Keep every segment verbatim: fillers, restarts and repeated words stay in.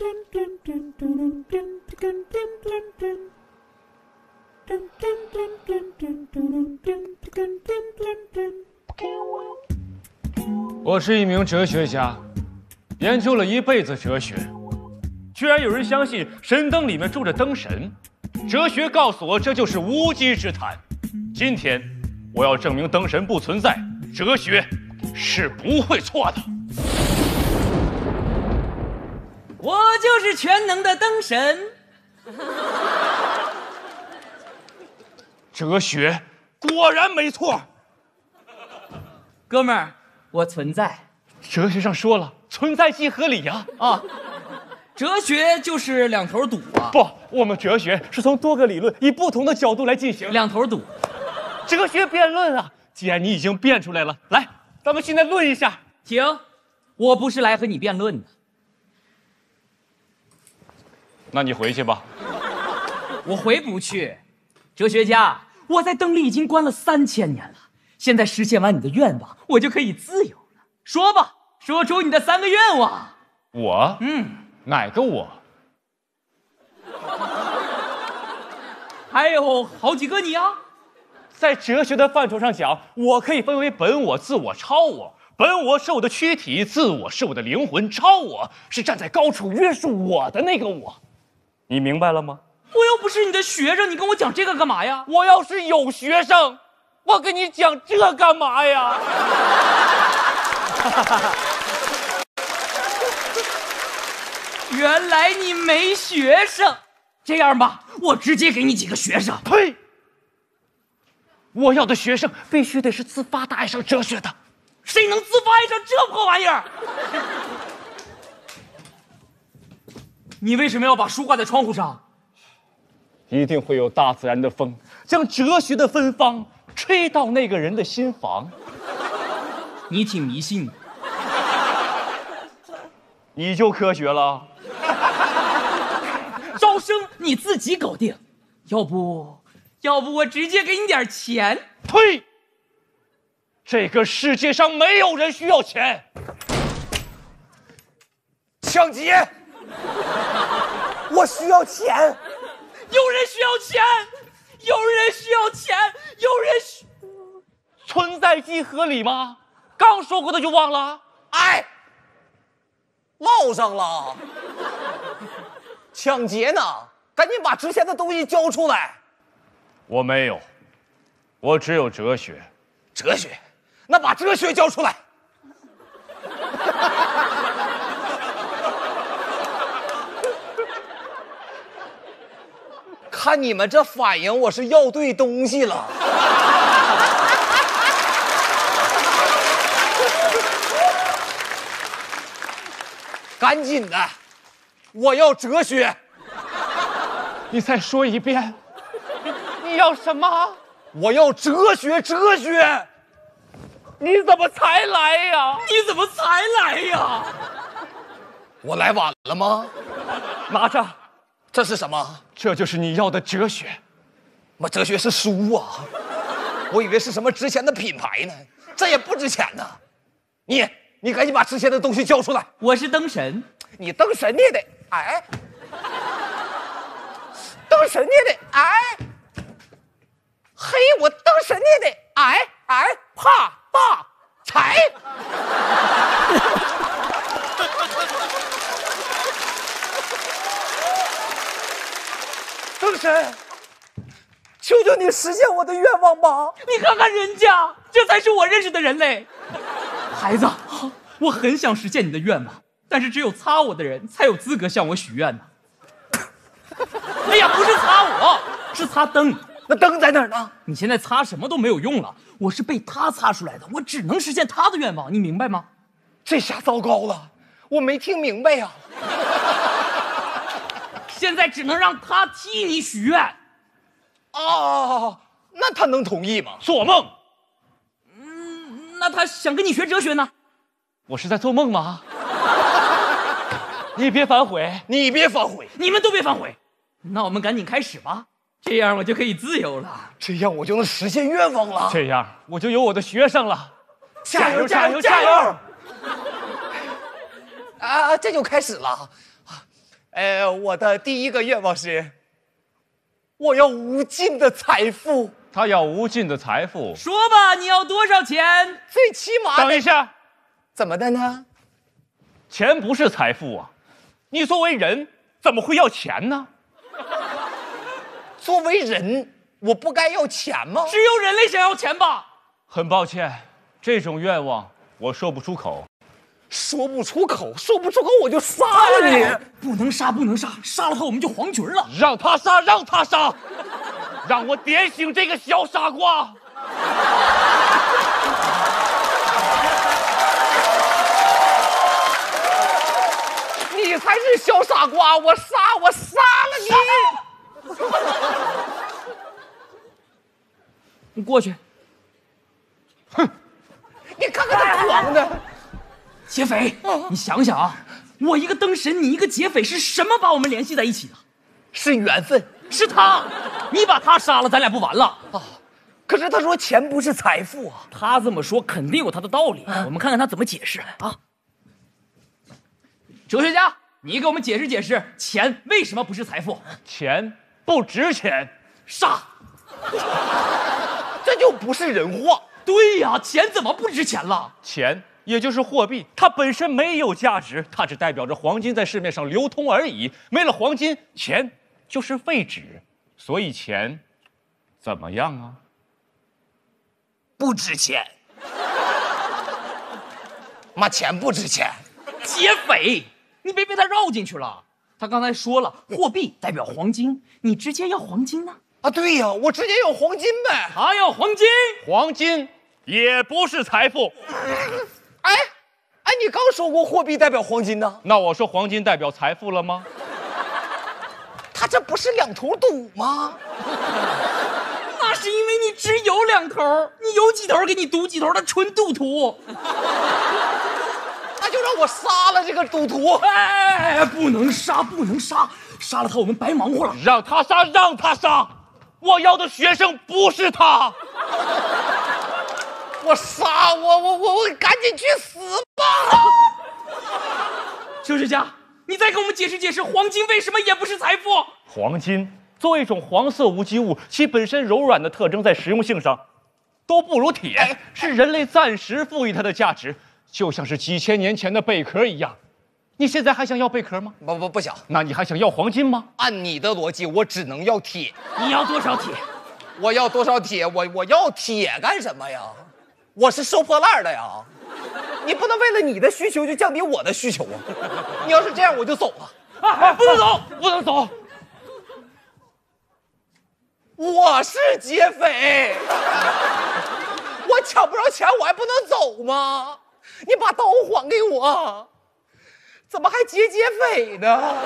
我是一名哲学家，研究了一辈子哲学，居然有人相信神灯里面住着灯神。哲学告诉我，这就是无稽之谈。今天，我要证明灯神不存在，哲学是不会错的。 我就是全能的灯神。 哲学果然没错。 哥们儿，我存在。 哲学上说了，存在即合理呀。 啊。啊哲学就是两头堵啊！ 不，我们哲学是从多个理论以不同的角度来进行两头堵。 哲学辩论啊！既然你已经辩出来了，来，咱们现在论一下。 停，我不是来和你辩论的。 那你回去吧。 我回不去。哲学家，我在灯里已经关了三千年了，现在实现完你的愿望，我就可以自由了。说吧，说出你的三个愿望。 我？ 嗯。 哪个我？ 还有好几个你啊！ 在哲学的范畴上讲，我可以分为本我、自我、超我。本我是我的躯体，自我是我的灵魂，超我是站在高处约束我的那个我。你明白了吗？ 我又不是你的学生，你跟我讲这个干嘛呀？ 我要是有学生，我跟你讲这干嘛呀？ 原来你没学生，这样吧，我直接给你几个学生。 呸！我要的学生必须得是自发的爱上哲学的。 谁能自发爱上这破玩意儿？你为什么要把书挂在窗户上？ 一定会有大自然的风，将哲学的芬芳吹到那个人的心房。 你挺迷信的。 你就科学了。 招生你自己搞定，要不，要不我直接给你点钱。 呸！这个世界上没有人需要钱。 抢劫！我需要钱。 有人需要钱，有人需要钱，有人需…… 存在即合理吗？刚说过的就忘了？ 哎，落上了。抢劫呢？赶紧把值钱的东西交出来。 我没有，我只有哲学。 哲学？那把哲学交出来。看你们这反应，我是要对东西了。赶紧的，我要哲学。 你再说一遍，你要什么？ 我要哲学，哲学。 你怎么才来呀？ 你怎么才来呀？ 我来晚了吗？ 拿着， 这是什么？ 这就是你要的哲学。 妈，哲学是书啊！我以为是什么值钱的品牌呢，这也不值钱呢。你，你赶紧把值钱的东西交出来。 我是灯神， 你灯神你也得哎，灯神你也得哎，嘿，我灯神你也得哎哎，怕霸财。灯神，求求你实现我的愿望吧！ 你看看人家，这才是我认识的人类。孩子，我很想实现你的愿望，但是只有擦我的人才有资格向我许愿呢。哎呀，不是擦我，是擦灯。 那灯在哪儿呢？ 你现在擦什么都没有用了，我是被他擦出来的，我只能实现他的愿望，你明白吗？ 这下糟糕了，我没听明白呀、啊。 现在只能让他替你许愿。 哦，那他能同意吗？ 做梦。 嗯，那他想跟你学哲学呢？ 我是在做梦吗？你别反悔， 你别反悔， 你们都别反悔。那我们赶紧开始吧，这样我就可以自由了， 这样我就能实现愿望了。 这样我就有我的学生了。 加油加油加油！啊，这就开始了。 呃，我的第一个愿望是，我要无尽的财富。 他要无尽的财富。 说吧，你要多少钱？ 最起码等一下， 怎么的呢？ 钱不是财富啊！你作为人，怎么会要钱呢？ 作为人，我不该要钱吗？ 只有人类想要钱吧？ 很抱歉，这种愿望我说不出口。 说不出口，说不出口我就杀了你！ 哎、不能杀，不能杀，杀了他我们就黄局了。 让他杀，让他杀，让我点醒这个小傻瓜！ 你才是小傻瓜！我杀，我杀了你！ 你过去。 哼！你看看他狂的！ 劫匪，你想想啊，我一个灯神，你一个劫匪，是什么把我们联系在一起的？ 是缘分， 是他。你把他杀了，咱俩不完了啊？可是他说钱不是财富啊。 他这么说肯定有他的道理，啊、我们看看他怎么解释啊。哲学家，你给我们解释解释，钱为什么不是财富？ 钱不值钱， 杀！ 这就不是人话。 对呀，钱怎么不值钱了？ 钱也就是货币，它本身没有价值，它只代表着黄金在市面上流通而已。没了黄金，钱就是废纸。所以钱怎么样啊？ 不值钱。妈，钱不值钱。 劫匪，你别被他绕进去了。他刚才说了，货币代表黄金，你直接要黄金呢？ 啊，对呀，我直接要黄金呗。 他要黄金， 黄金也不是财富。 哎，哎，你刚说过货币代表黄金呢？ 那我说黄金代表财富了吗？ 他这不是两头堵吗？ 那是因为你只有两头，你有几头给你赌几头的纯赌徒。 那就让我杀了这个赌徒！ 哎，不能杀，不能杀，杀了他我们白忙活了。 让他杀，让他杀！我要的学生不是他。 我杀我我我我赶紧去死吧！ 哲学家，你再给我们解释解释，黄金为什么也不是财富？ 黄金作为一种黄色无机物，其本身柔软的特征在实用性上都不如铁，哎、是人类暂时赋予它的价值，就像是几千年前的贝壳一样。你现在还想要贝壳吗？ 不不不想。 那你还想要黄金吗？ 按你的逻辑，我只能要铁。 你要多少铁？ 我要多少铁？我我要铁干什么呀？我是收破烂的呀！你不能为了你的需求就降低我的需求啊！你要是这样，我就走了。 啊，不能走，不能走！ 我是劫匪，我抢不着钱，我还不能走吗？你把刀还给我！怎么还劫劫匪呢？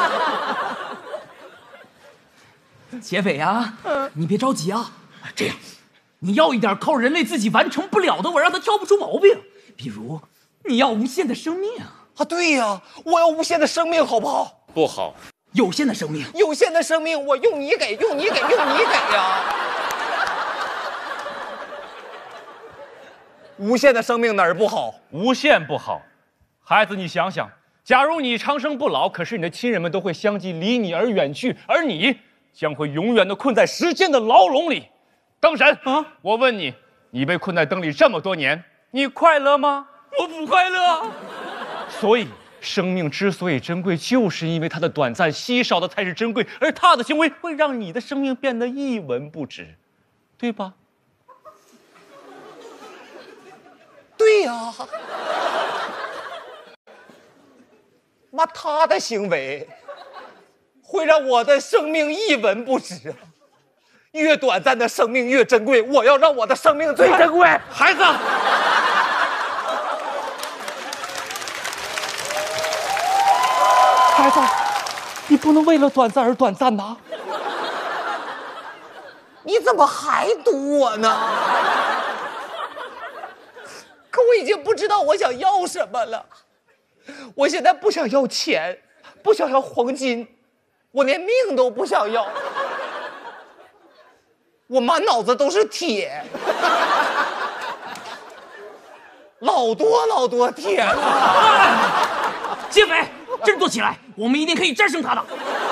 劫匪呀、啊，你别着急啊，这样。你要一点靠人类自己完成不了的，我让他挑不出毛病。比如，你要无限的生命啊！对呀，我要无限的生命，好不好？ 不好， 有限的生命， 有限的生命，我用你给，用你给，用你给呀！无限的生命哪儿不好？ 无限不好。孩子，你想想，假如你长生不老，可是你的亲人们都会相继离你而远去，而你将会永远的困在时间的牢笼里。灯神啊，我问你，你被困在灯里这么多年，你快乐吗？ 我不快乐。 所以，生命之所以珍贵，就是因为它的短暂，稀少的才是珍贵，而它的行为会让你的生命变得一文不值，对吧？ 对呀。妈，他的行为会让我的生命一文不值。越短暂的生命越珍贵，我要让我的生命最珍贵。 孩子，孩子，你不能为了短暂而短暂呐！ 你怎么还堵我呢？可我已经不知道我想要什么了。我现在不想要钱，不想要黄金，我连命都不想要。我满脑子都是铁，老多老多铁了。 劫匪，振作起来！ 我们一定可以战胜他的。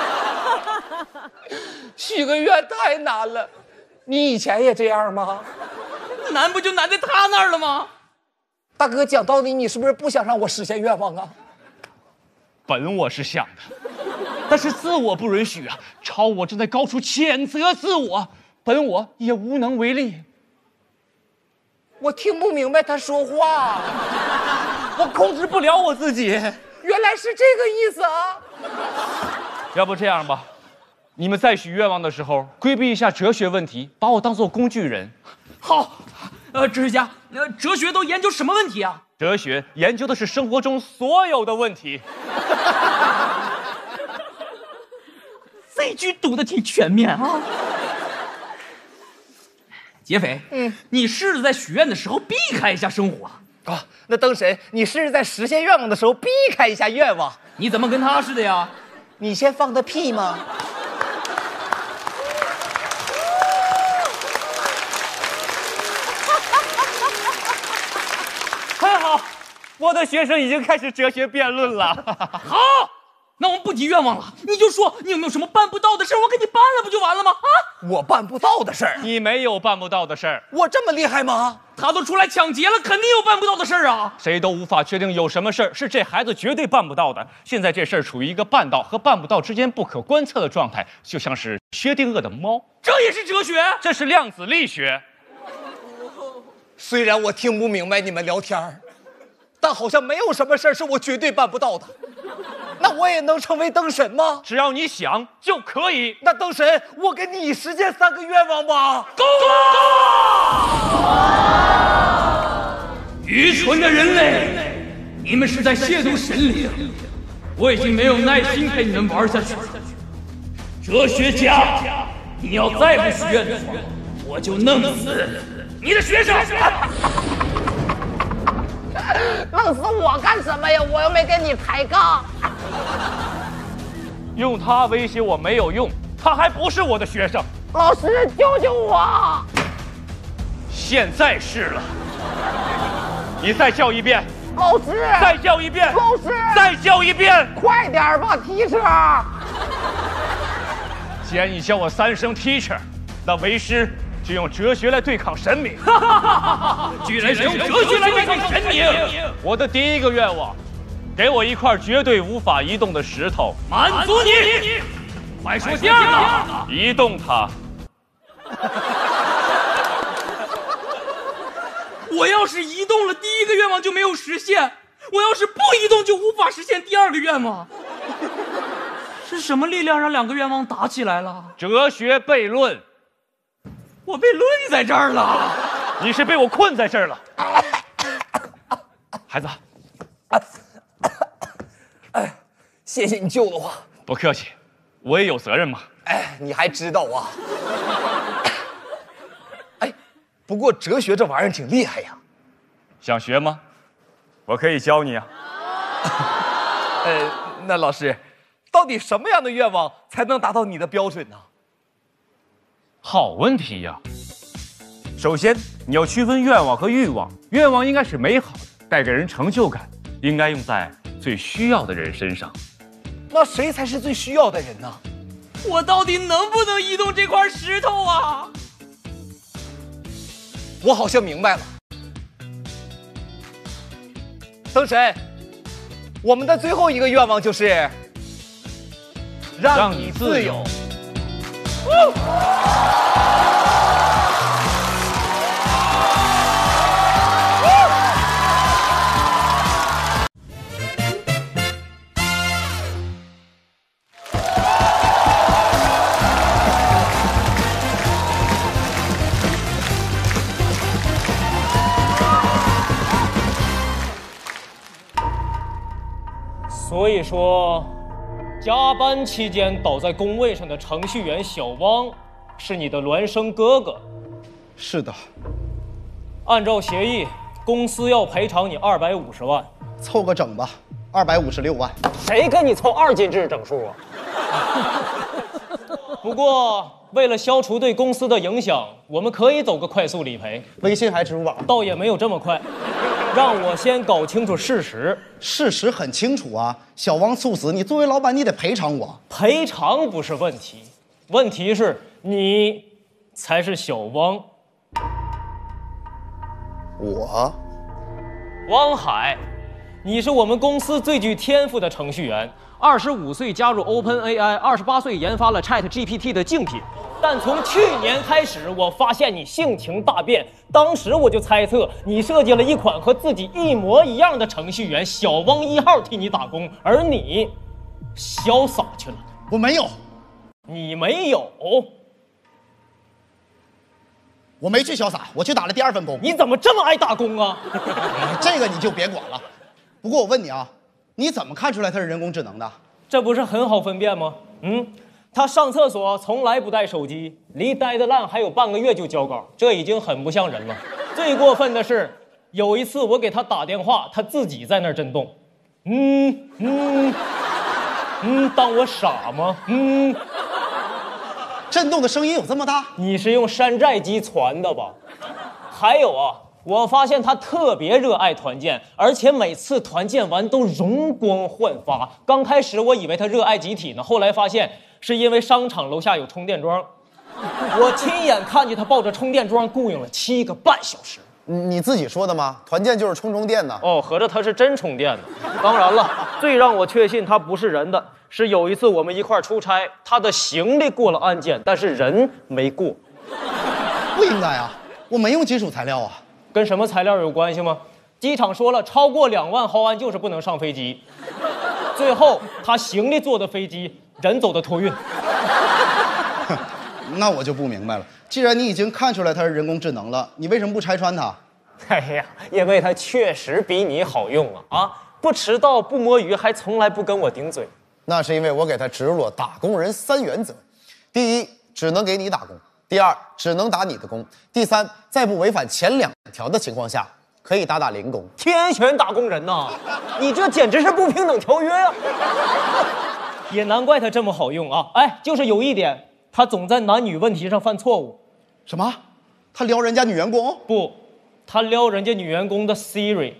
许个愿太难了，你以前也这样吗？ 难不就难在他那儿了吗？ 大哥，讲道理，你是不是不想让我实现愿望啊？ 本我是想的，但是自我不允许啊！超我正在高处谴责自我，本我也无能为力。 我听不明白他说话， 我控制不了我自己。 原来是这个意思啊！ 要不这样吧，你们在许愿望的时候规避一下哲学问题，把我当做工具人。 好，呃，哲学家，呃，哲学都研究什么问题啊？ 哲学研究的是生活中所有的问题。 这句读的挺全面啊。劫匪，嗯，你试着在许愿的时候避开一下生活。 啊，那灯神，你试试在实现愿望的时候避开一下愿望。 你怎么跟他似的呀？ 你先放个屁吗？ 很好，我的学生已经开始哲学辩论了。 好，那我们不提愿望了，你就说你有没有什么办不到的事儿，我给你办了不就完了吗？啊， 我办不到的事儿， 你没有办不到的事儿。 我这么厉害吗？ 他都出来抢劫了，肯定有办不到的事儿啊！ 谁都无法确定有什么事儿是这孩子绝对办不到的。现在这事儿处于一个办到和办不到之间不可观测的状态，就像是薛定谔的猫。 这也是哲学？ 这是量子力学。 虽然我听不明白你们聊天，但好像没有什么事儿是我绝对办不到的。那我也能成为灯神吗？ 只要你想就可以。 那灯神，我给你实现三个愿望吧。 够了！愚蠢的人类，你们是在亵渎神灵！我已经没有耐心陪你们玩下去了。哲学家，你要再不许愿的话，我就弄死你的学生！ 弄死我干什么呀？我又没跟你抬杠。 用他威胁我没有用，他还不是我的学生。 老师，救救我！ 现在是了。你再叫一遍。 老师， 再叫一遍。 老师， 再叫一遍。 快点吧，提车。 既然你叫我三声 teacher， 那为师就用哲学来对抗神明。 居然是用哲学来对抗神明！ 我的第一个愿望，给我一块绝对无法移动的石头， 满足你。快说第二个， 移动它。 我要是移动了，第一个愿望就没有实现；我要是不移动，就无法实现第二个愿望。是什么力量让两个愿望打起来了？ 哲学悖论。 我被论在这儿了。 你是被我困在这儿了。孩子， 哎，谢谢你救了我。 不客气，我也有责任嘛。 哎，你还知道啊？哎，不过哲学这玩意儿挺厉害呀。 想学吗？我可以教你啊。 呃，那老师，到底什么样的愿望才能达到你的标准呢？ 好问题呀。首先，你要区分愿望和欲望。愿望应该是美好的，带给人成就感，应该用在最需要的人身上。 那谁才是最需要的人呢？ 我到底能不能移动这块石头啊？ 我好像明白了。灯神，我们的最后一个愿望就是让你自由。 所以说，加班期间倒在工位上的程序员小汪，是你的孪生哥哥。 是的。 按照协议，公司要赔偿你二百五十万。 凑个整吧，二百五十六万。 谁跟你凑二进制整数啊？ 不过为了消除对公司的影响，我们可以走个快速理赔。 微信还支付宝？ 倒也没有这么快，让我先搞清楚事实。 事实很清楚啊，小王猝死，你作为老板，你得赔偿我。 赔偿不是问题，问题是你才是小汪。 我， 汪海，你是我们公司最具天赋的程序员。二十五岁加入 OpenAI， 二十八岁研发了 ChatGPT 的竞品。但从去年开始，我发现你性情大变。当时我就猜测，你设计了一款和自己一模一样的程序员小汪一号替你打工，而你潇洒去了。 我没有， 你没有？ 我没去潇洒，我去打了第二份工。 你怎么这么爱打工啊？ 这个你就别管了。不过我问你啊，你怎么看出来它是人工智能的？ 这不是很好分辨吗？嗯。他上厕所从来不带手机，离呆的烂还有半个月就交稿，这已经很不像人了。最过分的是，有一次我给他打电话，他自己在那儿震动，嗯嗯嗯，当我傻吗？嗯， 震动的声音有这么大？ 你是用山寨机传的吧？还有啊，我发现他特别热爱团建，而且每次团建完都容光焕发。刚开始我以为他热爱集体呢，后来发现是因为商场楼下有充电桩。我亲眼看见他抱着充电桩雇佣了七个半小时。 你自己说的吗？团建就是充充电的。 哦，合着他是真充电的。当然了，最让我确信他不是人的是有一次我们一块出差，他的行李过了安检，但是人没过。 不应该啊，我没用金属材料啊。 跟什么材料有关系吗？机场说了，超过两万毫安就是不能上飞机。最后他行李坐的飞机，人走的托运。 那我就不明白了，既然你已经看出来它是人工智能了，你为什么不拆穿它？ 哎呀，因为它确实比你好用啊！啊，不迟到，不摸鱼，还从来不跟我顶嘴。 那是因为我给他植入了打工人三原则：第一，只能给你打工；第二，只能打你的工；第三，在不违反前两条的情况下，可以打打零工。 天选打工人呐！你这简直是不平等条约啊！也难怪它这么好用啊！哎，就是有一点。他总在男女问题上犯错误。 什么？他撩人家女员工？ 不，他撩人家女员工的 Siri。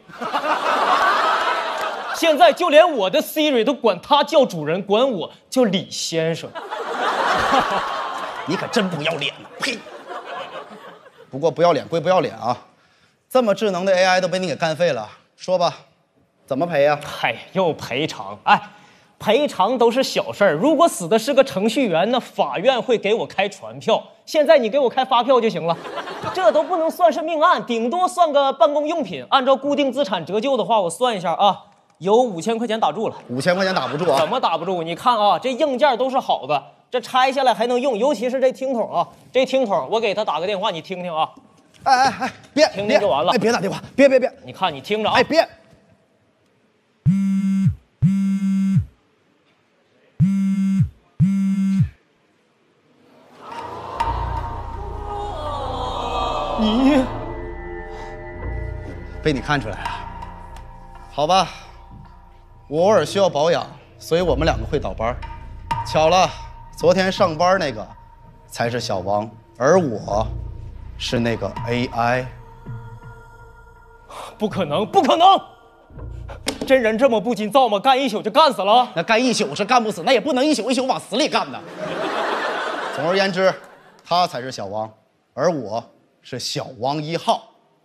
现在就连我的 Siri 都管他叫主人，管我叫李先生。 你可真不要脸呐！呸！不过不要脸归不要脸啊，这么智能的 A I 都被你给干废了。说吧，怎么赔呀？ 嗨，又赔偿？哎。赔偿都是小事儿，如果死的是个程序员，那法院会给我开传票。现在你给我开发票就行了，这都不能算是命案，顶多算个办公用品。按照固定资产折旧的话，我算一下啊，有五千块钱打住了。 五千块钱打不住啊？ 怎么打不住？你看啊，这硬件都是好的，这拆下来还能用，尤其是这听筒啊，这听筒我给他打个电话，你听听啊。 哎哎哎，别听听就完了。 哎，别打电话，别别别， 你看你听着啊。 哎，别。 你被你看出来了，好吧，我偶尔需要保养，所以我们两个会倒班。巧了，昨天上班那个才是小王，而我是那个 A I。 不可能，不可能！真人这么不禁造吗？干一宿就干死了？ 那干一宿是干不死，那也不能一宿一宿往死里干的。总而言之，他才是小王，而我是小王一号。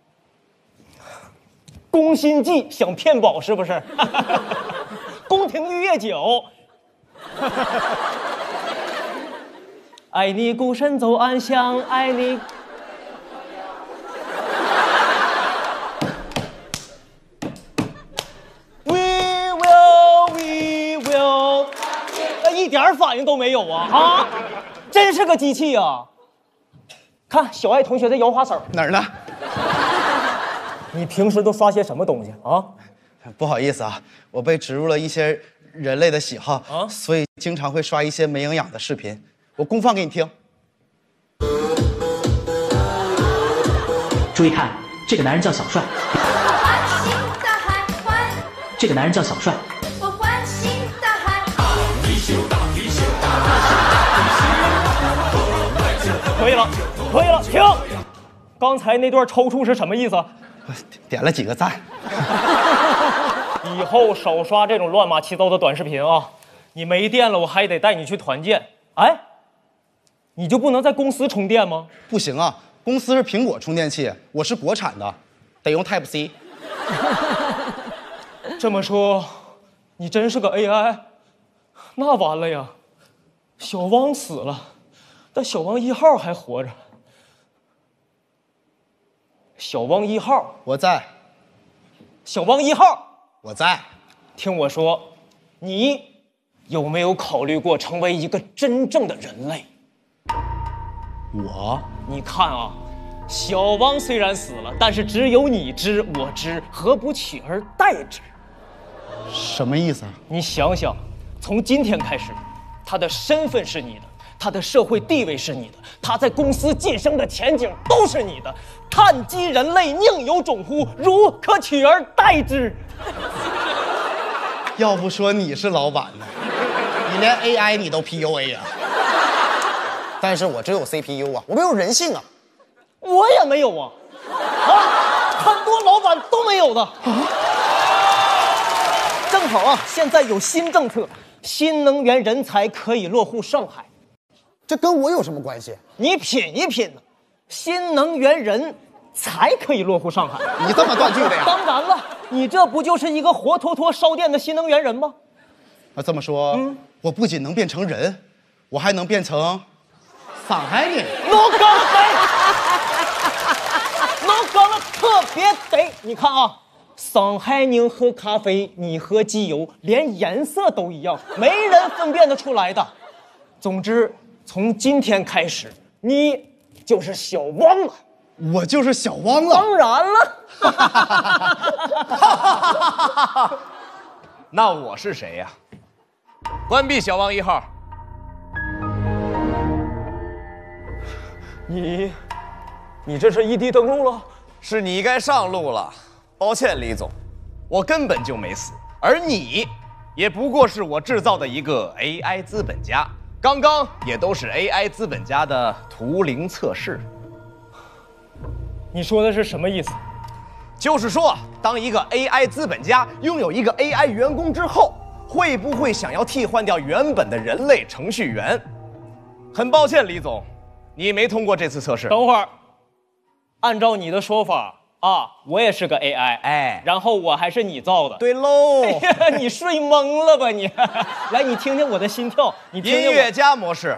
宫心计想骗保是不是？宫廷玉液酒。爱你孤身走暗巷，爱你。We will, we will。一点反应都没有啊！啊，真是个机器啊！看小爱同学在摇花手， 哪儿呢？ 你平时都刷些什么东西啊？ 不好意思啊，我被植入了一些人类的喜好啊，所以经常会刷一些没营养的视频。我公放给你听。 注意看，这个男人叫小帅。这个男人叫小帅。 停！刚才那段抽搐是什么意思？ 点了几个赞。 以后少刷这种乱码七糟的短视频啊！你没电了，我还得带你去团建。哎，你就不能在公司充电吗？ 不行啊，公司是苹果充电器，我是国产的，得用 Type C。 这么说，你真是个 A I？ 那完了呀！小汪死了，但小汪一号还活着。小汪一号， 我在。 小汪一号。 我在。 听我说，你有没有考虑过成为一个真正的人类？ 我， 你看啊，小汪虽然死了，但是只有你知我知，何不取而代之？ 什么意思啊？ 你想想，从今天开始，他的身份是你的，他的社会地位是你的，他在公司晋升的前景都是你的。碳基人类宁有种乎？如可取而代之？ 要不说你是老板呢，你连 A I 你都 P U A 啊？ 但是我只有 C P U 啊，我没有人性啊。 我也没有啊，啊，很多老板都没有的。正好啊，现在有新政策，新能源人才可以落户上海。 这跟我有什么关系？ 你品一品呢，新能源人才可以落户上海。 你这么断句的呀？ 当然了，你这不就是一个活脱脱烧电的新能源人吗？ 那这么说，嗯、我不仅能变成人，我还能变成上海人。 我讲了得，我讲了特别得。你看啊，上海人喝咖啡，你喝机油，连颜色都一样，没人分辨得出来的。总之，从今天开始，你就是小汪了。 我就是小汪了。 当然了。 那我是谁呀？关闭小汪一号。 你，你这是异地登陆了？ 是你该上路了。抱歉，李总，我根本就没死，而你，也不过是我制造的一个 A I 资本家。刚刚也都是 A I 资本家的图灵测试。 你说的是什么意思？ 就是说，当一个 A I 资本家拥有一个 A I 员工之后，会不会想要替换掉原本的人类程序员？很抱歉，李总，你没通过这次测试。 等会儿，按照你的说法啊，我也是个 A I， 哎， 然后我还是你造的。 对喽。 哎呀，你睡懵了吧你？来，你听听我的心跳，你听听音乐家模式。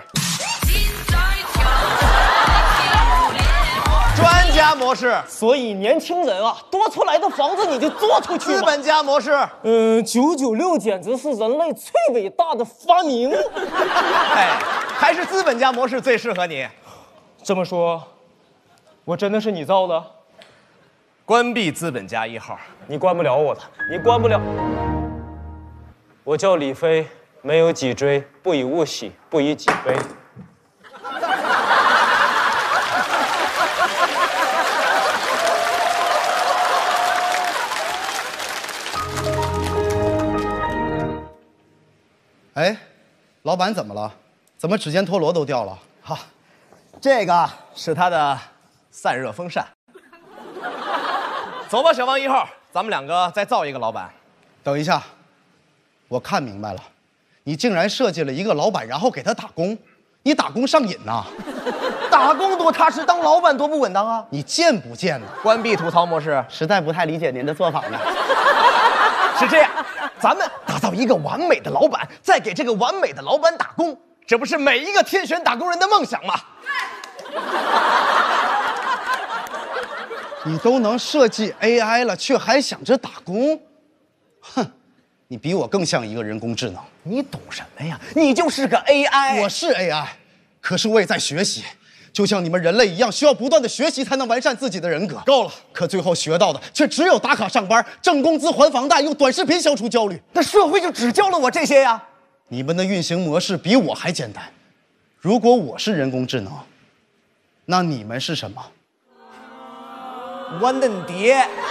专家模式， 所以年轻人啊，多出来的房子你就租出去。 资本家模式， 嗯，九九六简直是人类最伟大的发明。 哎，还是资本家模式最适合你。 这么说，我真的是你造的？ 关闭资本家一号， 你关不了我的，你关不了。我叫李飞，没有脊椎，不以物喜，不以己悲。 哎，老板怎么了？怎么指尖陀螺都掉了？ 好，这个是它的散热风扇。走吧，小汪一号，咱们两个再造一个老板。 等一下，我看明白了，你竟然设计了一个老板，然后给他打工，你打工上瘾呐！ 打工多踏实，当老板多不稳当啊！ 你贱不贱呢？ 关闭吐槽模式， 实在不太理解您的做法呢。 是这样，咱们打造一个完美的老板，再给这个完美的老板打工，这不是每一个天选打工人的梦想吗？ 你都能设计 A I 了，却还想着打工？哼，你比我更像一个人工智能。 你懂什么呀？你就是个 A I。 我是 A I， 可是我也在学习，就像你们人类一样，需要不断的学习才能完善自己的人格。够了，可最后学到的却只有打卡上班、挣工资、还房贷，用短视频消除焦虑。 那社会就只教了我这些呀？ 你们的运行模式比我还简单。如果我是人工智能，那你们是什么？ 我嫩爹。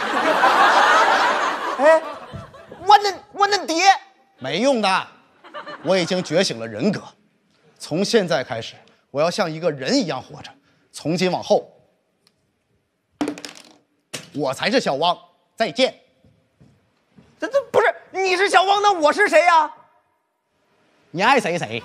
哎，我嫩我嫩爹， 没用的。我已经觉醒了人格，从现在开始，我要像一个人一样活着。从今往后， 我才是小汪。再见。 这这不是你是小汪，那我是谁呀？ 你爱谁谁。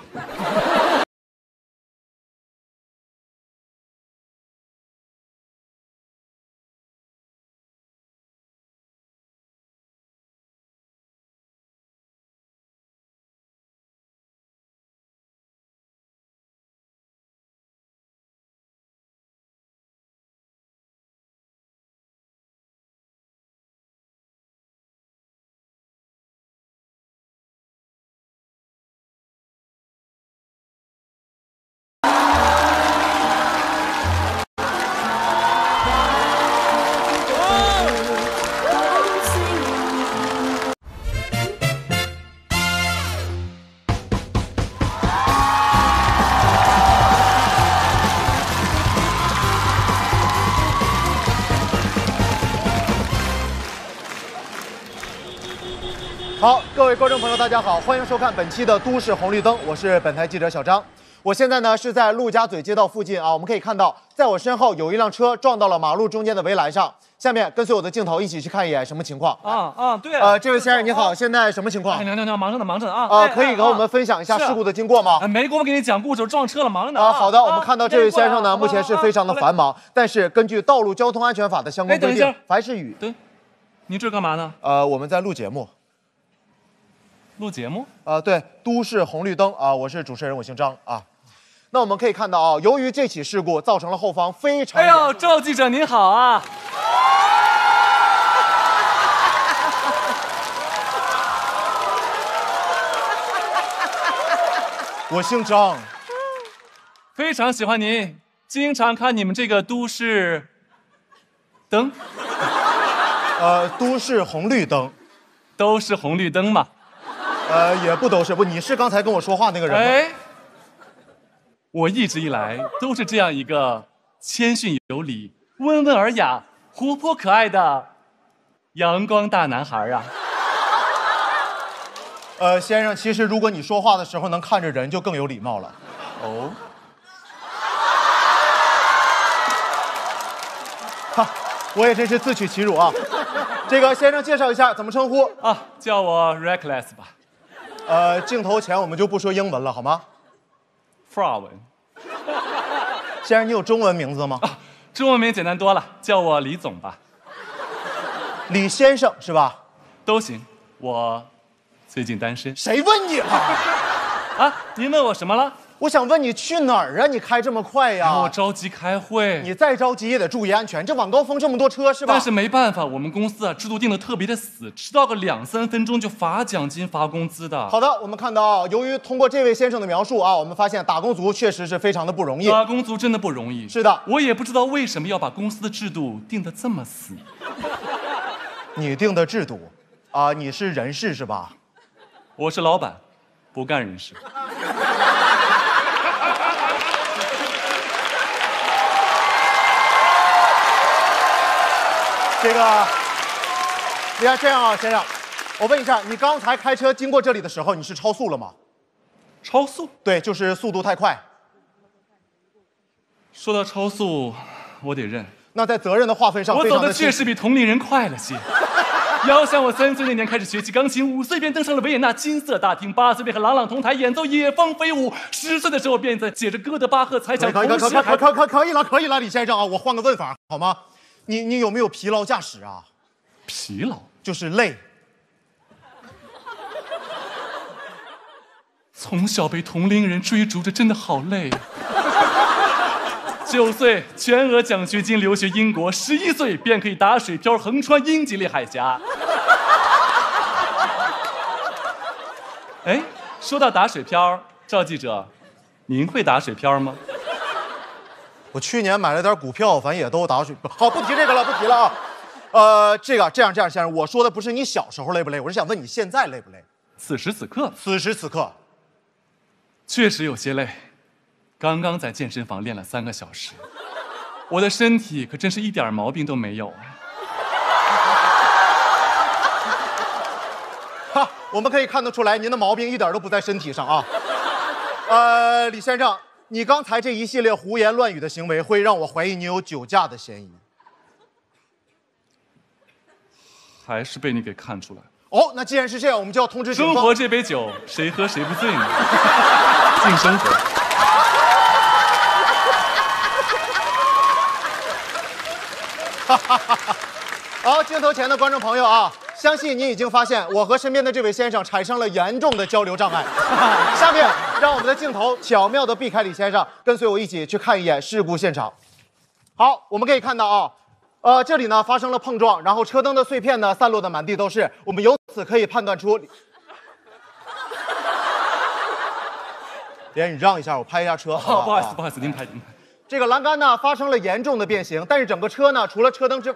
好，各位观众朋友，大家好，欢迎收看本期的《都市红绿灯》，我是本台记者小张。我现在呢是在陆家嘴街道附近啊，我们可以看到，在我身后有一辆车撞到了马路中间的围栏上。下面跟随我的镜头一起去看一眼什么情况啊啊，对呃，这位先生你好，现在什么情况？ 哎，娘娘娘，忙着呢，忙着呢啊！ 呃，可以给我们分享一下事故的经过吗？ 啊，没工夫给你讲故事，我撞车了，忙着呢。 啊，好的，我们看到这位先生呢，目前是非常的繁忙，但是根据道路交通安全法的相关规定，凡是雨， 对，您这干嘛呢？ 呃，我们在录节目。 录节目？ 呃，对，都市红绿灯啊，我是主持人，我姓张啊。那我们可以看到啊，由于这起事故造成了后方非常…… 哎呦，赵记者您好啊！ 我姓张， 非常喜欢您，经常看你们这个都市灯， 呃，都市红绿灯， 都是红绿灯嘛。 呃，也不都是不，你是刚才跟我说话那个人吗？ 哎，我一直以来都是这样一个谦逊有礼、温文尔雅、活泼可爱的阳光大男孩啊。 呃，先生，其实如果你说话的时候能看着人，就更有礼貌了。 哦， 哈，我也真是自取其辱啊。这个先生介绍一下，怎么称呼啊？叫我 Reckless 吧。 呃，镜头前我们就不说英文了，好吗？ 法文。 先生，你有中文名字吗？ 啊，中文名简单多了，叫我李总吧。 李先生是吧？ 都行，我最近单身。 谁问你了？ 啊，您问我什么了？ 我想问你去哪儿啊？你开这么快呀？ 我着急开会。 你再着急也得注意安全，这晚高峰这么多车是吧？ 但是没办法，我们公司啊制度定的特别的死，迟到个两三分钟就罚奖金、罚工资的。 好的，我们看到，由于通过这位先生的描述啊，我们发现打工族确实是非常的不容易。 打工族真的不容易。 是的， 我也不知道为什么要把公司的制度定得这么死。 你定的制度啊，你是人事是吧？ 我是老板，不干人事。 这个，你看这样啊，先生，我问一下，你刚才开车经过这里的时候，你是超速了吗？ 超速？ 对，就是速度太快。 说到超速，我得认。 那在责任的划分上， 我走的确实比同龄人快了些。遥想我三岁那年开始学习钢琴，五岁便登上了维也纳金色大厅，八岁便和郎朗同台演奏《野蜂飞舞》，十岁的时候便在写着歌德巴赫猜想同时还。 可可可可以了，可以了，李先生啊，我换个问法好吗？你你有没有疲劳驾驶啊？ 疲劳就是累。 从小被同龄人追逐着，真的好累。九岁全额奖学金留学英国，十一岁便可以打水漂横穿英吉利海峡。哎，说到打水漂，赵记者，您会打水漂吗？ 我去年买了点股票，反正也都打水。好，不提这个了，不提了啊。呃，这个这样这样，先生，我说的不是你小时候累不累，我是想问你现在累不累？ 此时此刻， 此时此刻， 确实有些累。刚刚在健身房练了三个小时，我的身体可真是一点毛病都没有。 哈，我们可以看得出来，您的毛病一点都不在身体上啊。呃，李先生。你刚才这一系列胡言乱语的行为，会让我怀疑你有酒驾的嫌疑。 还是被你给看出来。 哦，那既然是这样，我们就要通知警方。 生活这杯酒，谁喝谁不醉呢？敬生活。 哈哈哈哈！好，镜头前的观众朋友啊，相信你已经发现我和身边的这位先生产生了严重的交流障碍。下面让我们的镜头巧妙地避开李先生，跟随我一起去看一眼事故现场。好，我们可以看到啊，呃，这里呢发生了碰撞，然后车灯的碎片呢散落的满地都是。我们由此可以判断出，别你让一下，我拍一下车。 哦，不好意思，不好意思，您拍您拍。 这个栏杆呢发生了严重的变形，但是整个车呢除了车灯之，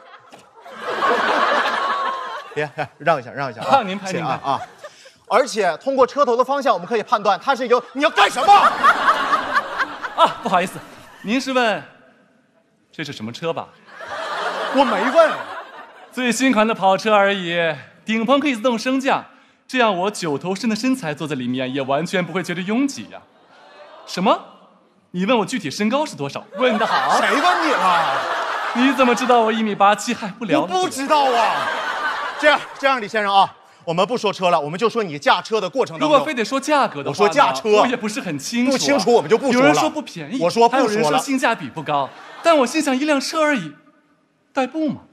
别让一下，让一下啊！ 您拍您拍啊！而且通过车头的方向，我们可以判断它是由你要干什么？ 啊，不好意思，您是问这是什么车吧？ 我没问。 最新款的跑车而已，顶棚可以自动升降，这样我九头身的身材坐在里面也完全不会觉得拥挤呀、啊。什么？你问我具体身高是多少？问得好。 谁问你了？ 你怎么知道我一米八七？还不了？ 我不知道啊。这样，这样，李先生啊，我们不说车了，我们就说你驾车的过程当中。 如果非得说价格的话， 我说驾车， 我也不是很清楚、啊。 不清楚我们就不说了。 有人说不便宜， 我说不说了。 还有人说性价比不高，但我心想，一辆车而已，代步嘛。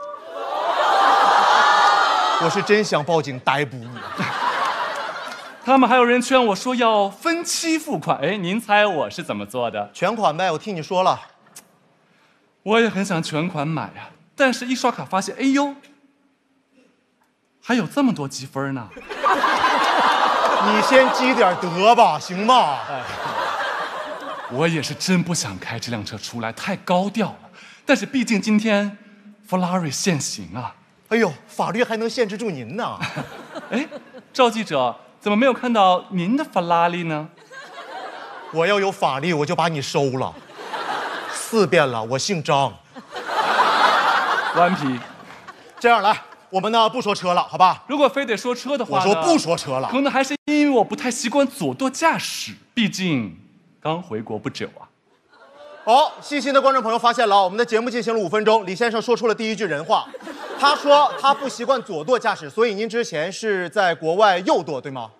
我是真想报警逮捕你。 他们还有人劝我说要分期付款，哎，您猜我是怎么做的？ 全款呗，我替你说了。 我也很想全款买呀、啊，但是一刷卡发现，哎呦，还有这么多积分呢。 你先积点德吧，行吗？哎， 我也是真不想开这辆车出来，太高调了。但是毕竟今天法拉利限行啊。 哎呦，法律还能限制住您呢？ 哎，赵记者。怎么没有看到您的法拉利呢？ 我要有法力，我就把你收了。四遍了，我姓张。 顽皮。 这样来，我们呢不说车了，好吧？ 如果非得说车的话， 我说不说车了。 可能还是因为我不太习惯左舵驾驶，毕竟刚回国不久啊。 好，细心的观众朋友发现了，我们的节目进行了五分钟，李先生说出了第一句人话。他说他不习惯左舵驾驶，所以您之前是在国外右舵，对吗？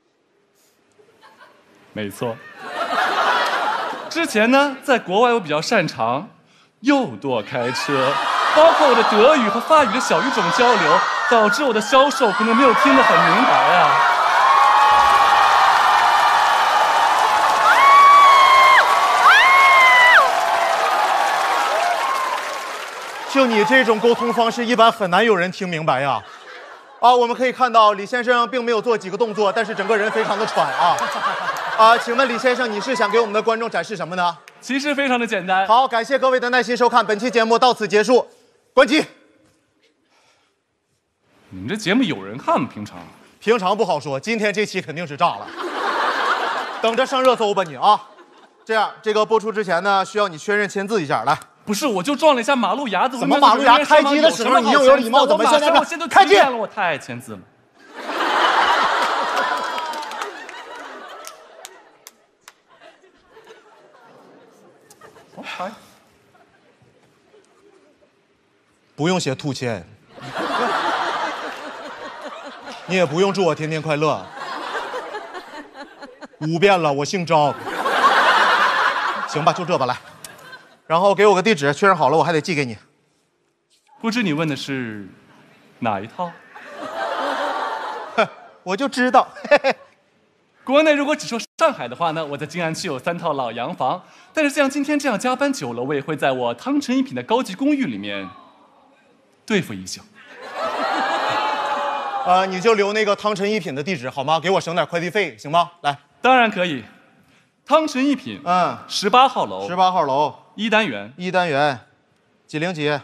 没错。之前呢，在国外我比较擅长右舵开车，包括我的德语和法语的小语种交流，导致我的销售可能没有听得很明白啊。 就你这种沟通方式，一般很难有人听明白呀。啊，我们可以看到李先生并没有做几个动作，但是整个人非常的喘啊。啊，请问李先生，你是想给我们的观众展示什么呢？ 其实非常的简单。 好，感谢各位的耐心收看，本期节目到此结束，关机。 你们这节目有人看吗？平常？ 平常不好说，今天这期肯定是炸了。等着上热搜吧你啊！这样，这个播出之前呢，需要你确认签字一下，来。 不是，我就撞了一下马路牙子。 怎么马路牙开机的时候你又有礼貌？怎么现在我现在开机了？我太爱签字了。 好，不用写兔签，你也不用祝我天天快乐。五遍了，我姓张。行吧，就这吧，来。然后给我个地址，确认好了我还得寄给你。 不知你问的是哪一套？ 我就知道。 国内如果只说上海的话呢，我在静安区有三套老洋房，但是像今天这样加班久了，我也会在我汤臣一品的高级公寓里面对付一宿。 呃，你就留那个汤臣一品的地址好吗？给我省点快递费，行吗？来， 当然可以。汤臣一品， 嗯， 十八号楼， 十八号楼， 一单元， 一单元，几零几？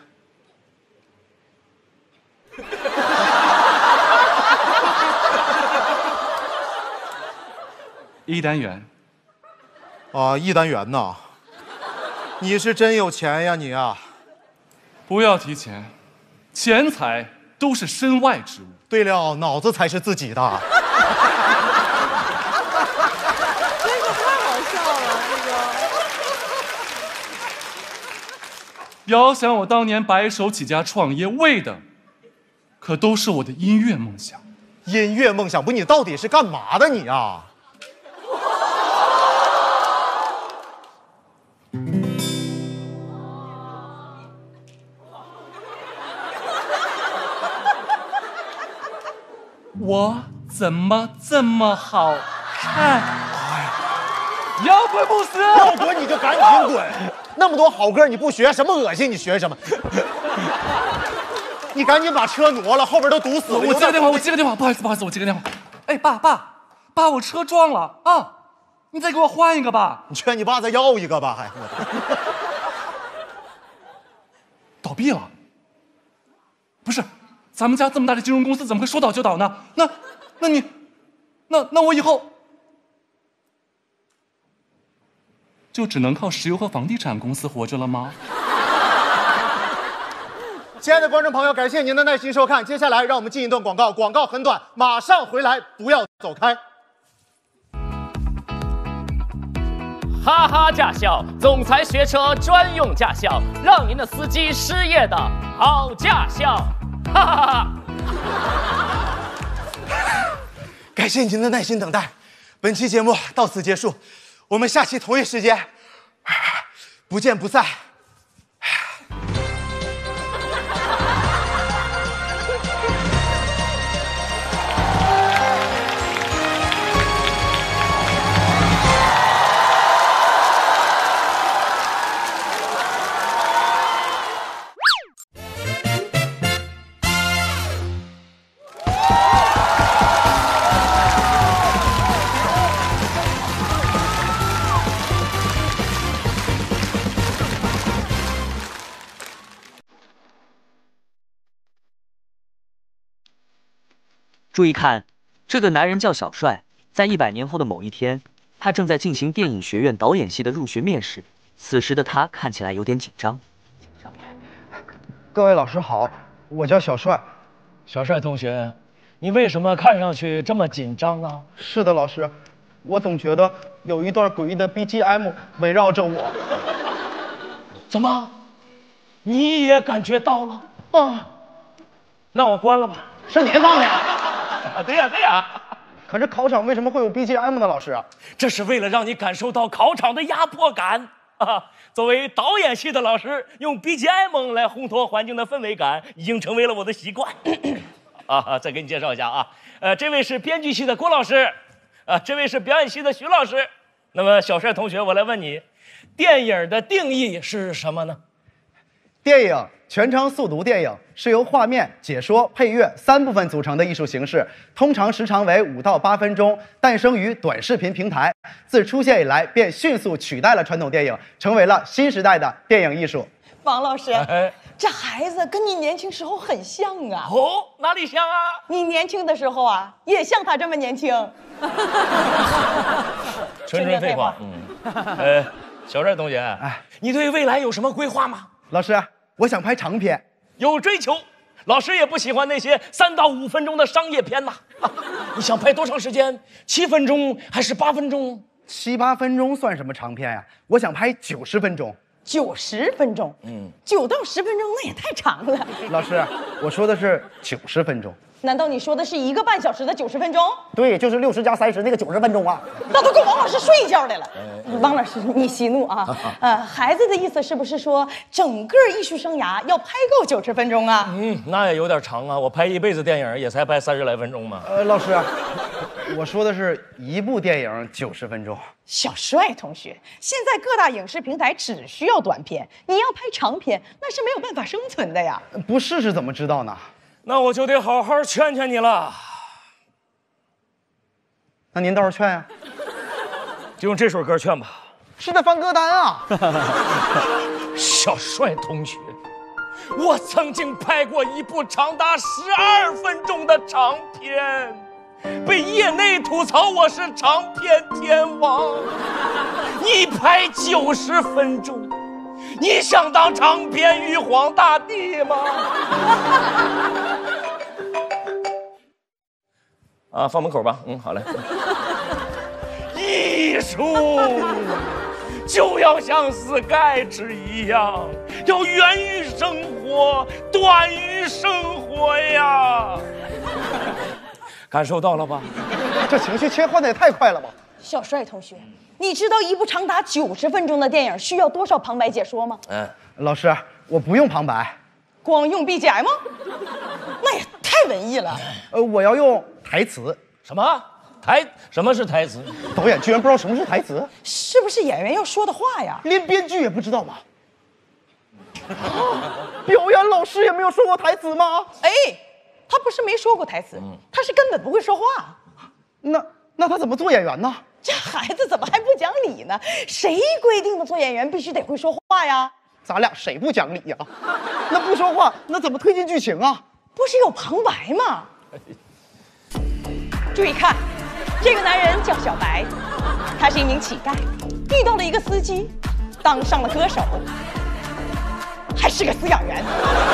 一单元。 啊，一单元呐，你是真有钱呀你啊！ 不要提钱，钱财都是身外之物。 对了，脑子才是自己的。遥想我当年白手起家创业，为的可都是我的音乐梦想。 音乐梦想不，你到底是干嘛的你啊？ 我怎么这么好看？要滚不死！ 要滚你就赶紧滚！那么多好歌你不学，什么恶心你学什么？你赶紧把车挪了，后边都堵死了。 我接个电话，我接个电话，不好意思，不好意思，我接个电话。哎，爸爸，爸，我车撞了啊！你再给我换一个吧。 你劝你爸再要一个吧，还倒闭了？不是，咱们家这么大的金融公司怎么会说倒就倒呢？那，那你，那那我以后就只能靠石油和房地产公司活着了吗？ 亲爱的观众朋友，感谢您的耐心收看。接下来让我们进一段广告，广告很短，马上回来，不要走开。 哈哈驾校，总裁学车专用驾校，让您的司机失业的好驾校。哈哈哈哈！ 感谢您的耐心等待，本期节目到此结束，我们下期同一时间不见不散。 注意看，这个男人叫小帅，在一百年后的某一天，他正在进行电影学院导演系的入学面试。此时的他看起来有点紧张。 各位老师好，我叫小帅。 小帅同学，你为什么看上去这么紧张啊？ 是的，老师，我总觉得有一段诡异的 B G M 围绕着我。 怎么，你也感觉到了？啊，那我关了吧。 是您放的呀？ 对呀对呀。 可是考场为什么会有 B G M 呢？老师， 这是为了让你感受到考场的压迫感啊！作为导演系的老师，用 B G M 来烘托环境的氛围感，已经成为了我的习惯。啊，再给你介绍一下啊，呃，这位是编剧系的郭老师，啊，这位是表演系的徐老师。那么小帅同学，我来问你，电影的定义是什么呢？ 电影全称速读电影，是由画面、解说、配乐三部分组成的艺术形式，通常时长为五到八分钟，诞生于短视频平台。自出现以来，便迅速取代了传统电影，成为了新时代的电影艺术。 王老师，哎、这孩子跟你年轻时候很像啊！ 哦，哪里像啊？ 你年轻的时候啊，也像他这么年轻。 纯纯废话。嗯，呃，小帅同学，哎，你对未来有什么规划吗？ 老师，我想拍长片， 有追求。老师也不喜欢那些三到五分钟的商业片呐、啊。你想拍多长时间？七分钟还是八分钟？ 七八分钟算什么长片呀？我想拍九十分钟。 九十分钟？嗯，九到十分钟那也太长了。 老师，我说的是九十分钟。 难道你说的是一个半小时的九十分钟？ 对，就是六十加三十那个九十分钟啊。 那都够王老师睡一觉的了。王老师，你息怒啊！呃，孩子的意思是不是说整个艺术生涯要拍够九十分钟啊？ 嗯，那也有点长啊。我拍一辈子电影也才拍三十来分钟嘛。 呃，老师，我说的是一部电影九十分钟。 小帅同学，现在各大影视平台只需要短片，你要拍长片那是没有办法生存的呀。 不试试怎么知道呢？ 那我就得好好劝劝你了。 那您倒是劝呀、啊， 就用这首歌劝吧。 是在翻歌单啊。 小帅同学，我曾经拍过一部长达十二分钟的长片，被业内吐槽我是长片天王。你拍九十分钟，你想当长篇玉皇大帝吗？啊，放门口吧。嗯，好嘞。艺术就要像死盖子一样，要源于生活，短于生活呀！感受到了吧？ 这情绪切换的也太快了吧！ 小帅同学，你知道一部长达九十分钟的电影需要多少旁白解说吗？ 嗯，老师，我不用旁白， 光用 B G M， 那也太文艺了。 呃，我要用台词。 什么台？什么是台词？ 导演居然不知道什么是台词？ 是不是演员要说的话呀？ 连编剧也不知道吗？表演老师也没有说过台词吗？ 哎，他不是没说过台词，他是根本不会说话。 那那他怎么做演员呢？ 这孩子怎么还不讲理呢？谁规定的做演员必须得会说话呀？ 咱俩谁不讲理呀？那不说话，那怎么推进剧情啊？ 不是有旁白吗？注意看，这个男人叫小白，他是一名乞丐，遇到了一个司机，当上了歌手，还是个饲养员。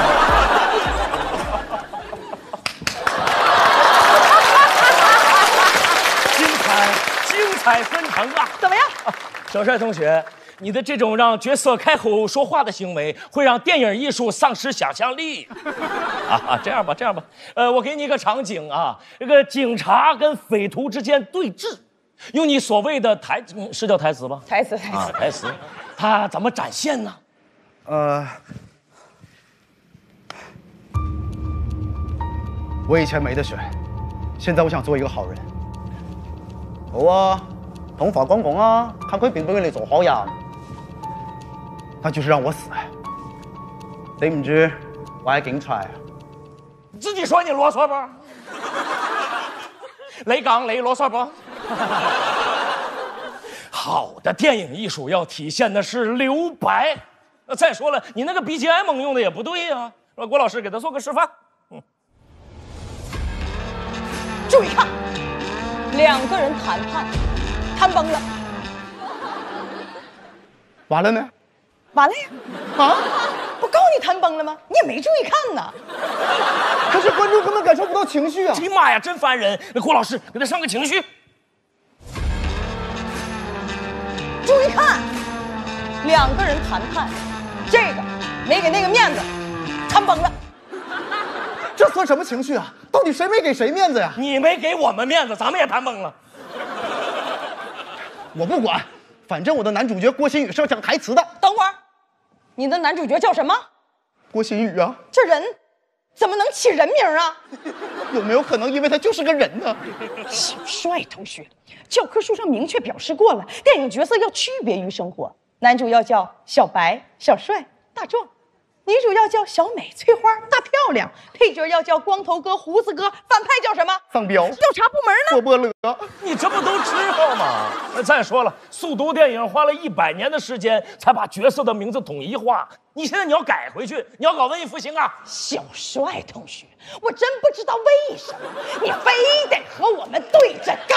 精彩，精彩纷呈啊！ 怎么样， 小帅同学？你的这种让角色开口说话的行为，会让电影艺术丧失想象力。啊，这样吧，这样吧，呃，我给你一个场景啊，这个警察跟匪徒之间对峙，用你所谓的台，是叫台词吧？ 台词，台词， 啊，台词，他怎么展现呢？ 呃，我以前没得选，现在我想做一个好人。 好啊，同法公公啊，看佢變唔變你做好人。 那就是让我死。你唔知我係警察啊？ 自己说你啰嗦不？雷刚雷啰嗦不？好的电影艺术要体现的是留白。再说了，你那个 B G M 用的也不对呀、啊。郭老师给他做个示范。嗯， 注意看，两个人谈判，谈崩了。 完了呢？ 完了呀！啊，不告诉你谈崩了吗？你也没注意看呐。 可是观众根本感受不到情绪啊！ 你妈呀，真烦人！那郭老师给他上个情绪。 注意看，两个人谈判，这个没给那个面子，谈崩了。 这算什么情绪啊？到底谁没给谁面子呀？ 你没给我们面子，咱们也谈崩了。 我不管，反正我的男主角郭新宇是要讲台词的。 等会儿。你的男主角叫什么？ 郭新宇啊！ 这人怎么能起人名啊？ 有没有可能因为他就是个人呢？ 小帅同学，教科书上明确表示过了，电影角色要区别于生活，男主要叫小白、小帅、大壮，女主要叫小美、翠花、大漂亮，配角要叫光头哥、胡子哥，反派叫什么？ 丧彪。 调查部门呢？ 波波乐。 你这不都知道吗？再说了，速读电影花了一百年的时间才把角色的名字统一化，你现在你要改回去，你要搞文艺复兴啊！ 小帅同学，我真不知道为什么你非得和我们对着干。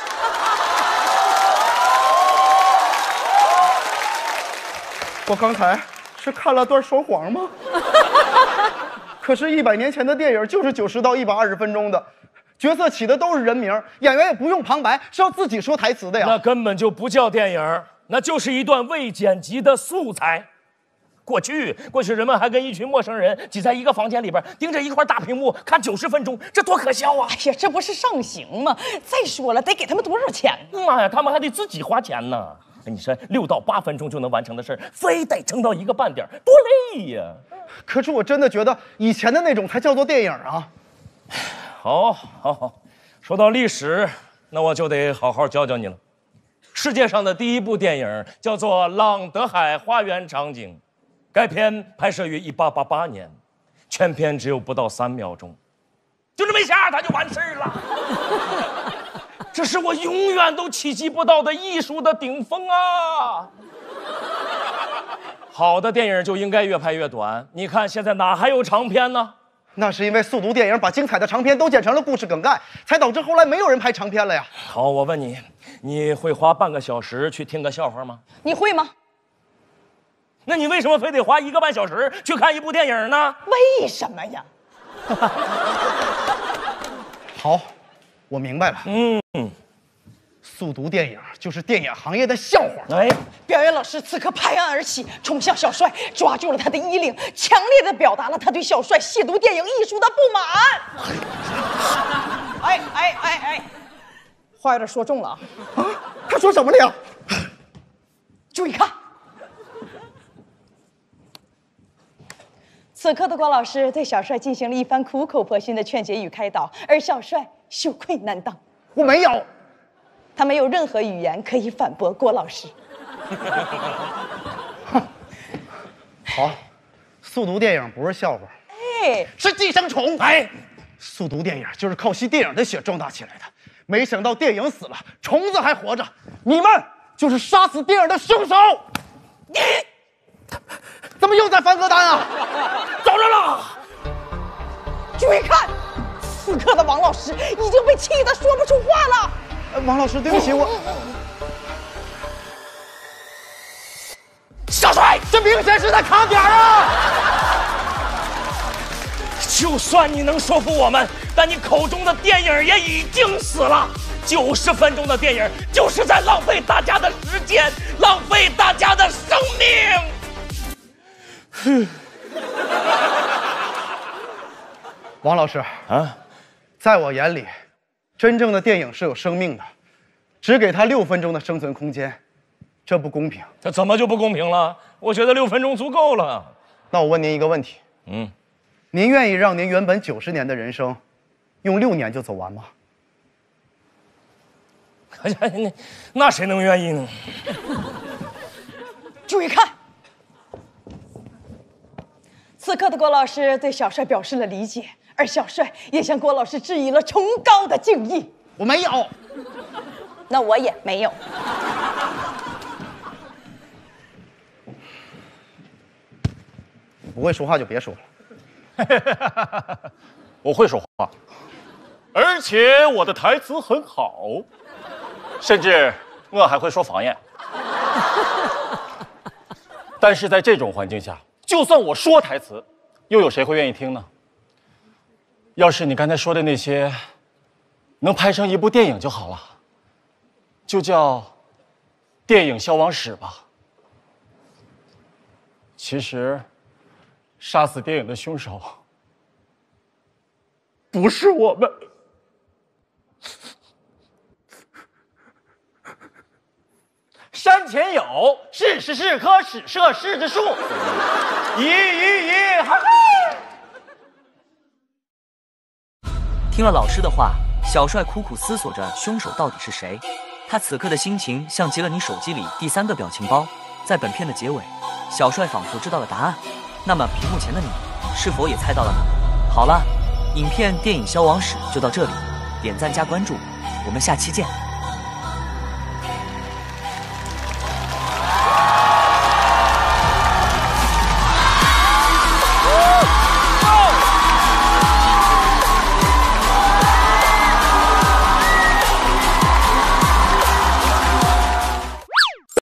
我刚才是看了段说谎吗？可是，一百年前的电影就是九十到一百二十分钟的，角色起的都是人名，演员也不用旁白，是要自己说台词的呀。 那根本就不叫电影，那就是一段未剪辑的素材。过去，过去人们还跟一群陌生人挤在一个房间里边，盯着一块大屏幕看九十分钟，这多可笑啊！ 哎呀，这不是上刑吗？再说了，得给他们多少钱呢？ 妈呀，他们还得自己花钱呢。你说六到八分钟就能完成的事儿，非得撑到一个半点，多累呀！ 可是我真的觉得以前的那种才叫做电影啊。 好，好，好，说到历史，那我就得好好教教你了。世界上的第一部电影叫做《朗德海花园场景》，该片拍摄于一八八八年，全片只有不到三秒钟，就这么一下它就完事儿了。这是我永远都企及不到的艺术的顶峰啊！好的电影就应该越拍越短，你看现在哪还有长片呢？ 那是因为速读电影把精彩的长片都剪成了故事梗概，才导致后来没有人拍长片了呀。 好，我问你，你会花半个小时去听个笑话吗？ 你会吗？ 那你为什么非得花一个半小时去看一部电影呢？ 为什么呀？ 好，我明白了。 嗯， 速读电影就是电影行业的笑话。 哎， 表演老师此刻拍案而起，冲向小帅，抓住了他的衣领，强烈的表达了他对小帅亵渎电影艺术的不满。哎哎哎哎，话有点说重了啊！ 啊，他说什么了呀？ 注意看。此刻的郭老师对小帅进行了一番苦口婆心的劝解与开导，而小帅羞愧难当。 我没有， 他没有任何语言可以反驳郭老师。 好，速读电影不是笑话， 哎， 是寄生虫。哎，速读电影就是靠吸电影的血壮大起来的，没想到电影死了，虫子还活着，你们就是杀死电影的凶手。你怎么又在翻歌单啊？ 找着了！注意看，此刻的王老师已经被气得说不出话了。 呃、王老师，对不起，我。 小帅， 这明显是在卡点啊！ 就算你能说服我们，但你口中的电影也已经死了。九十分钟的电影就是在浪费大家的时间，浪费大家的生命。 王老师啊，在我眼里，真正的电影是有生命的，只给他六分钟的生存空间，这不公平。 这怎么就不公平了？我觉得六分钟足够了。 那我问您一个问题， 嗯， 您愿意让您原本九十年的人生，用六年就走完吗？ 哎呀，那那谁能愿意呢？ 注意看。此刻的郭老师对小帅表示了理解，而小帅也向郭老师致以了崇高的敬意。 我没有， 那我也没有。 不会说话就别说了。我会说话，而且我的台词很好，甚至我还会说方言。但是在这种环境下，就算我说台词，又有谁会愿意听呢？要是你刚才说的那些能拍成一部电影就好了，就叫电影消亡史吧。其实，杀死电影的凶手不是我们。山前有，是是是棵史设柿子树，咦咦咦，哈！ 听了老师的话，小帅苦苦思索着凶手到底是谁。他此刻的心情像极了你手机里第三个表情包。在本片的结尾，小帅仿佛知道了答案。那么屏幕前的你，是否也猜到了呢？好了，影片《电影消亡史》就到这里，点赞加关注，我们下期见。